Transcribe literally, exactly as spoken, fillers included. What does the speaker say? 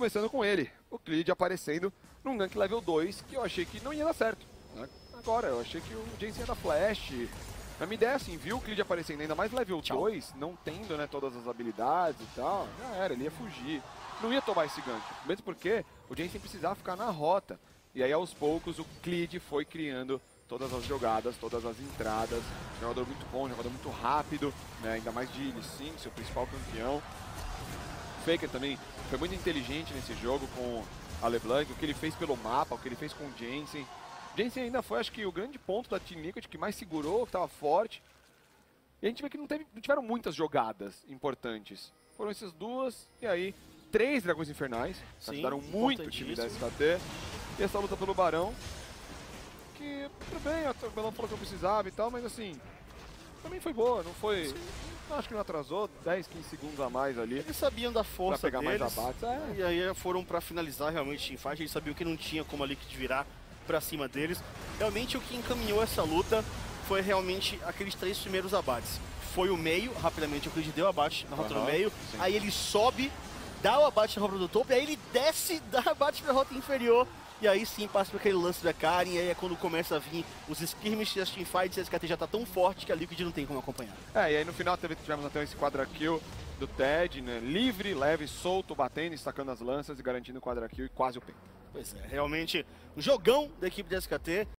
Começando com ele, o Clid aparecendo num gank level dois, que eu achei que não ia dar certo. Né? Agora, eu achei que o Jensen ia dar flash. A minha ideia, assim, viu o Clid aparecendo ainda mais level Tchau. dois, não tendo, né, todas as habilidades e tal, já era, ele ia fugir. Não ia tomar esse gank, mesmo porque o Jensen precisava ficar na rota. E aí, aos poucos, o Clid foi criando todas as jogadas, todas as entradas. Jogador muito bom, jogador muito rápido, né, ainda mais de Lee Sin, seu principal campeão. O Faker também foi muito inteligente nesse jogo com a LeBlanc, o que ele fez pelo mapa, o que ele fez com o Jensen. Jensen ainda foi, acho que, o grande ponto da Team Liquid, que mais segurou, que estava forte. E a gente vê que não, teve, não tiveram muitas jogadas importantes. Foram essas duas, e aí, três Dragões Infernais, que ajudaram muito o time da S K T. E essa luta pelo Barão, que, tudo bem, o Belão falou que eu precisava e tal, mas assim, também foi boa, não foi... Sim. Acho que não atrasou, dez, quinze segundos a mais ali. Eles sabiam da força pra pegar deles, mais abates. É. E aí foram pra finalizar realmente teamfight, eles sabiam que não tinha como a Liquid virar pra cima deles. Realmente o que encaminhou essa luta foi realmente aqueles três primeiros abates. Foi o meio, rapidamente o Clid deu abate na rota Uhum, no meio, sim. aí ele sobe, dá o abate na rota do topo, e aí ele desce, dá abate pra rota inferior, e aí sim passa por aquele lance da Karen, e aí é quando começa a vir os skirmishes e as teamfights, e a S K T já tá tão forte que a Liquid não tem como acompanhar. É, e aí no final teve, tivemos até esse quadra kill do Ted, né? Livre, leve, solto, batendo, estacando as lanças e garantindo o quadra kill e quase o penta. Pois é, realmente um jogão da equipe da S K T.